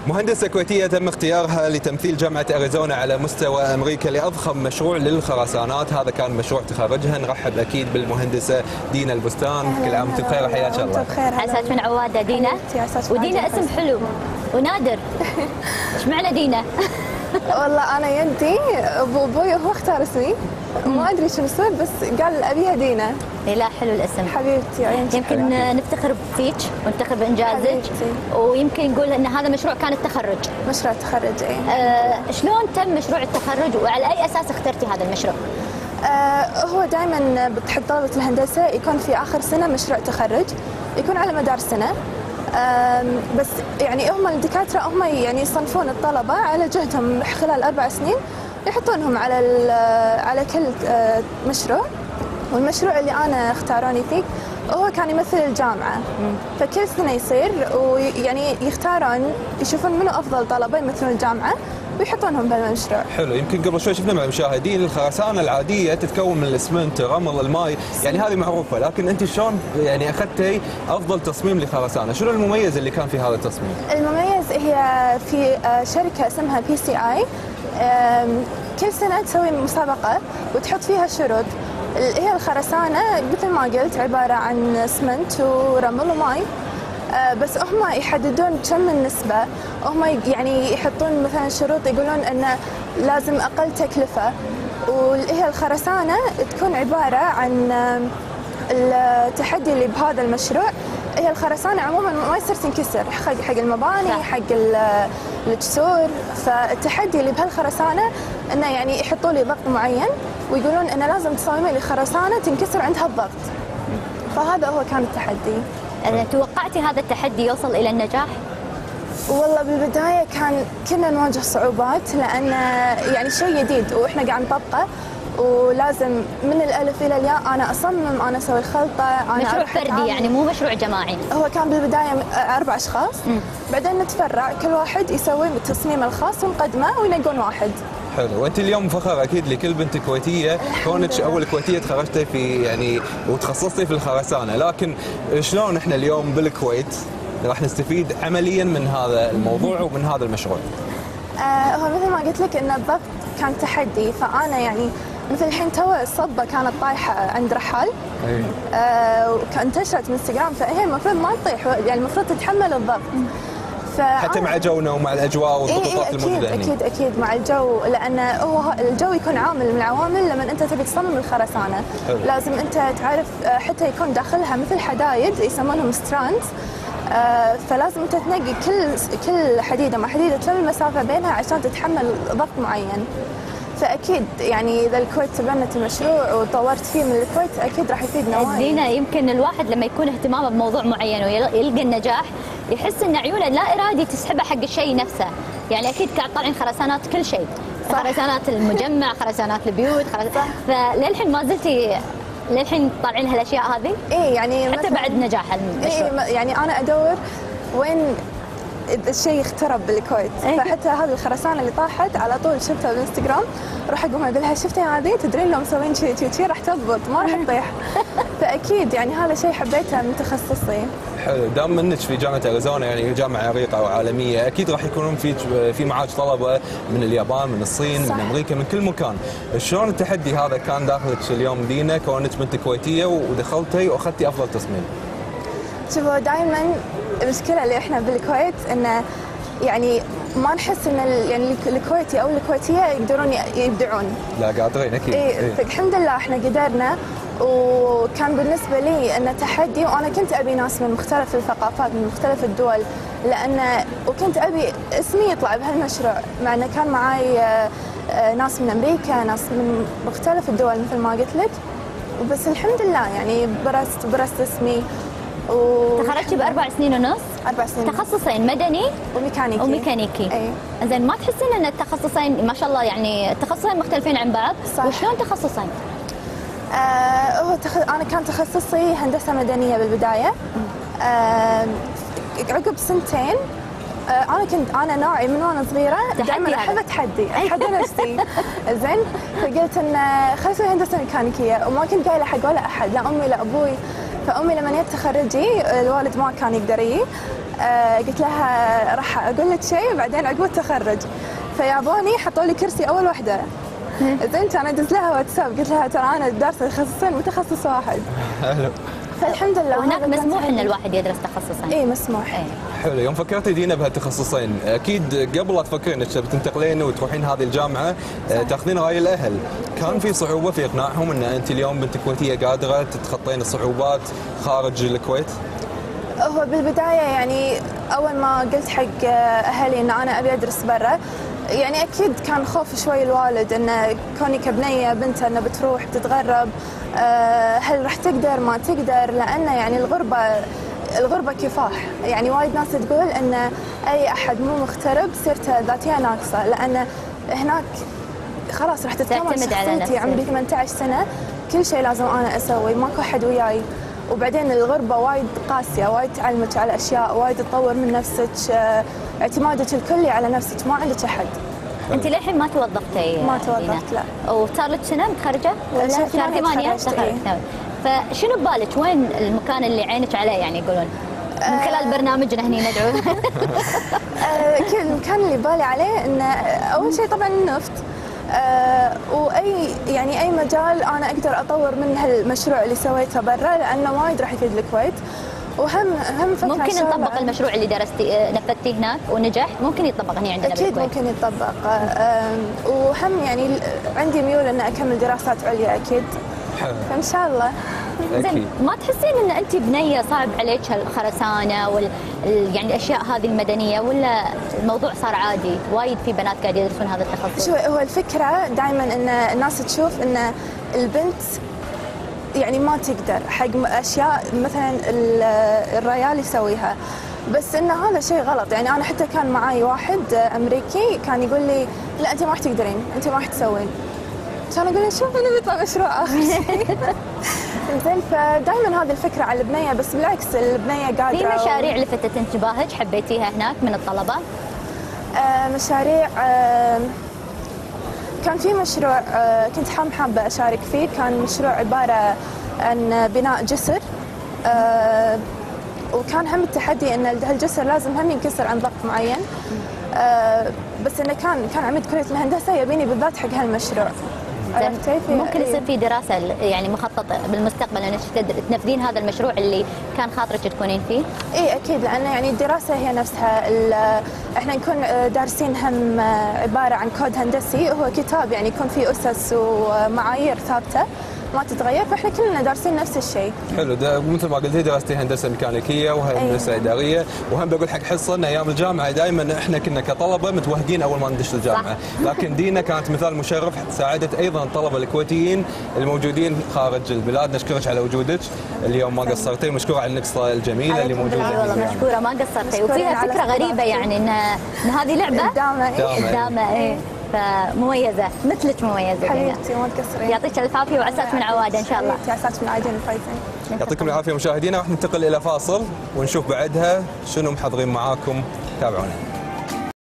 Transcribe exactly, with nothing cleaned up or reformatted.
مهندسة كويتية تم اختيارها لتمثيل جامعة أريزونا على مستوى أمريكا لأضخم مشروع للخرسانات. هذا كان مشروع تخرجها. نرحب أكيد بالمهندسة دينا البستان. كل عام وأنت بخير وحياك الله. عساك من عوادة دينا. ودينا اسم حلو ونادر. ايش معنى دينا؟ والله انا يدي ابو ابوي هو اختار اسمي، ما ادري شو يصير بس قال ابيها دينا. اي لا حلو الاسم حبيبتي. يمكن نفتخر فيك ونفتخر بانجازك، ويمكن نقول ان هذا مشروع كان التخرج. مشروع التخرج اي. آه شلون تم مشروع التخرج وعلى اي اساس اخترتي هذا المشروع؟ آه هو دائما بتحب طلبة الهندسة يكون في اخر سنة مشروع تخرج، يكون على مدار السنة. بس يعني هم الدكاترة هم يعني يصنفون الطلبة على جهدهم خلال أربع سنين، يحطونهم على على كل مشروع. والمشروع اللي أنا اختاروني فيه هو كان يمثل الجامعة، فكل سنة يصير ويعني يختارون يشوفون منو أفضل طلبة يمثلون الجامعة ويحطونهم بهالمشروع. حلو. يمكن قبل شوي شفنا مع المشاهدين الخرسانه العاديه تتكون من الاسمنت، الرمل، الماء، يعني هذه معروفه، لكن انت شلون يعني اخذتي افضل تصميم لخرسانه؟ شنو المميز اللي كان في هذا التصميم؟ المميز هي في شركه اسمها بي سي اي، كل سنه تسوي مسابقه وتحط فيها شروط. هي الخرسانه مثل ما قلت عباره عن اسمنت ورمل وماء، بس هم يحددون كم النسبة. هم يعني يحطون مثلا شروط يقولون انه لازم اقل تكلفة، وهي الخرسانة تكون عبارة عن التحدي اللي بهذا المشروع. هي الخرسانة عموما ما يصير تنكسر حق المباني حق الجسور، فالتحدي اللي بهالخرسانة انه يعني يحطوا لي ضغط معين ويقولون انه لازم تصممي لي خرسانة تنكسر عندها الضغط. فهذا هو كان التحدي. توقعتي هذا التحدي يوصل إلى النجاح؟ والله بالبداية كان كنا نواجه صعوبات، لأن يعني شيء جديد وإحنا قاعد نطبقه، ولازم من الألف إلى الياء أنا أصمم، أنا أسوي الخلطة، أنا مشروع فردي يعني مو مشروع جماعي. هو كان بالبداية أربع أشخاص، بعدين نتفرع كل واحد يسوي التصميم الخاص ونقدمه وينقون واحد. حلو. وانت اليوم فخر اكيد لكل بنت كويتيه كونك اول كويتيه تخرجتي في يعني وتخصصتي في الخرسانه، لكن شلون احنا اليوم بالكويت راح نستفيد عمليا من هذا الموضوع ومن هذا المشروع؟ آه هو مثل ما قلت لك ان الضغط كان تحدي، فانا يعني مثل الحين تو الصبه كانت طايحه عند رحال، آه وانتشرت من انستغرام، فهي المفروض ما تطيح، يعني المفروض تتحمل الضغط. حتى مع جونا ومع الاجواء والضغوطات إيه الموجوده هنا. اكيد اكيد مع الجو، لان هو الجو يكون عامل من العوامل لما انت تبي تصمم الخرسانه. حلو. لازم انت تعرف حتى يكون داخلها مثل حدايد يسمونهم ستراندز، آه فلازم انت تنقي كل كل حديده مع حديده تسوي المسافه بينها عشان تتحمل ضغط معين. فاكيد يعني اذا الكويت تبنت المشروع وطورت فيه من الكويت اكيد راح يفيدنا وايد. دينا يمكن الواحد لما يكون اهتمامه بموضوع معين ويلقى النجاح يحس ان عيونه لا ارادي تسحبه حق الشيء نفسه، يعني اكيد قاعد طالعين خرسانات كل شيء، خرسانات المجمع، خرسانات البيوت، خرسانات فللحين ما زلتي للحين طالعين هالاشياء هذه؟ اي يعني حتى بعد نجاح المشروع. إيه يعني انا ادور وين الشيء اخترب بالكويت، فحتى هذه الخرسانه اللي طاحت على طول شفتها بالانستغرام، اروح اقوم اقول لها شفتي هذه تدرين لو مسوين شيء شيء راح تضبط ما راح تطيح. فاكيد يعني هذا شيء حبيته من تخصصي. حلو. دام منك في جامعه اريزونا يعني جامعه عريقه وعالميه، اكيد راح يكونون في في معاك طلبه من اليابان، من الصين، صح. من امريكا، من كل مكان. شلون التحدي هذا كان داخلك اليوم دينا كونك بنت كويتيه ودخلتي واخذتي افضل تصميم؟ شوفوا دائما المشكله اللي احنا بالكويت انه يعني ما نحس ان يعني الكويتي او الكويتيه يقدرون يبدعون. لا قادرين اكيد. اي إيه. الحمد لله احنا قدرنا، وكان بالنسبه لي انه تحدي، وانا كنت ابي ناس من مختلف الثقافات من مختلف الدول، لان وكنت ابي اسمي يطلع بهالمشروع، مع انه كان معي ناس من امريكا، ناس من مختلف الدول مثل ما قلت لك، بس الحمد لله يعني برست برست اسمي. و... تخرجتي باربع سنين ونص؟ اربع سنين. تخصصين مدني وميكانيكي. وميكانيكي. اي. زين ما تحسين ان التخصصين ما شاء الله يعني التخصصين مختلفين عن بعض؟ صح. وشلون تخصصين؟ آه هو تخ... انا كان تخصصي هندسه مدنيه بالبدايه. آه عقب سنتين آه انا كنت انا نوعي من وانا صغيره دائما احب اتحدي، اتحدى نفسي. زين فقلت ان خليني اسوي هندسه ميكانيكيه، وما كنت قايله حق ولا احد، لا امي لا ابوي. فامي لما جت تخرجي الوالد ما كان يقدر يجي، آه قلت لها راح اقول لك شيء بعدين عقب التخرج، فيابوني حطوا لي كرسي اول واحده. زين كان ادز لها واتساب قلت لها ترى انا دارسه تخصصين متخصص واحد. حلو. فالحمد لله. وهناك مسموح ان الواحد يدرس تخصصين؟ اي مسموح. إيه. حلو. يوم فكرتي دينا بهالتخصصين اكيد قبل لا تفكرين انك بتنتقلين وتروحين هذه الجامعه تاخذين راي الاهل، كان في صعوبه في اقناعهم ان انت اليوم بنت كويتيه قادره تتخطين الصعوبات خارج الكويت؟ هو بالبدايه يعني اول ما قلت حق اهلي ان انا ابي ادرس برا، يعني اكيد كان خوف شوي الوالد انه كوني كبنيه بنته انه بتروح بتتغرب، هل راح تقدر ما تقدر، لانه يعني الغربه الغربه كفاح، يعني وايد ناس تقول ان اي احد مو مغترب سيرته الذاتيه ناقصه، لان هناك خلاص راح تتكون شخصيتي، عمري ثمانية عشر سنه كل شيء لازم انا اسوي، ماكو احد وياي. وبعدين الغربه وايد قاسيه، وايد تعلمك على اشياء، وايد تطور من نفسك، اعتمادك الكلي على نفسك، ما عندك احد. انت للحين ما توظفتي؟ ما توظفت لا. وصار لك سنه متخرجه؟ ولا شهر ثمانية تخرجت. إيه؟ فشنو ببالك وين المكان اللي عينك عليه يعني يقولون؟ من خلال برنامجنا هني ندعو. اكيد المكان اللي بالي عليه انه اول شيء طبعا النفط، أه واي يعني اي مجال انا اقدر اطور من هالمشروع اللي سويته برا، لانه وايد راح يفيد الكويت. وهم هم فكره ممكن نطبق المشروع اللي درستي نفذتيه هناك ونجحت، ممكن يطبق هنا عندنا اكيد بالكويت. ممكن يطبق. أه وهم يعني عندي ميول ان اكمل دراسات عليا اكيد. فان شاء الله. زين، ما تحسين ان انت بنيه صعب عليك الخرسانه وال يعني الاشياء هذه المدنيه، ولا الموضوع صار عادي؟ وايد في بنات قاعد يدرسون هذا التخصص. شو هو الفكره دائما ان الناس تشوف ان البنت يعني ما تقدر حق اشياء مثلا الرجال يسويها، بس ان هذا شيء غلط. يعني انا حتى كان معي واحد امريكي كان يقول لي لا انت ما راح تقدرين، انت ما راح تسوين. كان اقول له شوف انا بيطلع مشروع اخر شيء. زين، فدائما هذه الفكره على البنيه، بس بالعكس البنيه قادره. في مشاريع لفتت انتباهك حبيتيها هناك من الطلبه؟ آه مشاريع، آه كان في مشروع آه كنت حام حابه اشارك فيه، كان مشروع عباره عن بناء جسر، آه وكان هم التحدي ان هالجسر لازم هم ينكسر عن ضغط معين، آه بس انه كان كان عميد كليه الهندسه يبيني بالذات حق هالمشروع. ممكن يصير في دراسه يعني مخطط بالمستقبل انك تنفذين هذا المشروع اللي كان خاطرك تكونين فيه؟ اي اكيد، لان يعني الدراسه هي نفسها، احنا نكون دارسين هم عباره عن كود هندسي، هو كتاب يعني يكون فيه اسس ومعايير ثابته ما تتغير، فاحنا كلنا دارسين نفس الشيء. حلو. ده مثل ما قلتي دراستي هندسه ميكانيكيه وهندسه أيوة. اداريه، وهم بقول حق حصه ان ايام الجامعه دائما احنا كنا كطلبه متوهقين اول ما ندش الجامعه، صح. لكن دينا كانت مثال مشرف، ساعدت ايضا الطلبه الكويتيين الموجودين خارج البلاد. نشكرك على وجودك اليوم، ما قصرتي، ومشكوره على النقصه الجميله اللي موجوده. والله مشكوره ما قصرتي، وفيها فكره غريبه يعني ان ان هذه لعبه قدامه قدامه ايه، فمميزه مثلك مميزه. حبيبتي ما تقصرين. يعطيك الف عافيه وعساك من عواده ان شاء الله. عساك من عايدين الفايزين. يعطيكم العافيه مشاهدينا، راح ننتقل الى فاصل ونشوف بعدها شنو محضرين معاكم، تابعونا.